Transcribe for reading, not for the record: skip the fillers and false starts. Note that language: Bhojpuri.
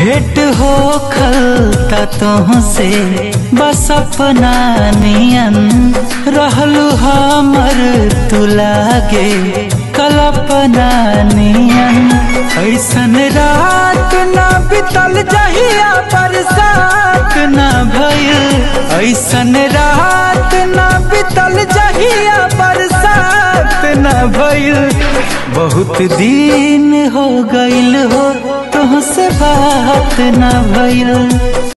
भेंट हो खलता तुहसे बस अपना नियन रहलू हमर तू लागे कल्पना नियन। ऐसन रात ना बितल जहिया बरसात ना भइल, ऐसन रात ना बितल जहिया बरसात ना भइल। बहुत दिन हो गइल हो तुहसे बात ना भइल।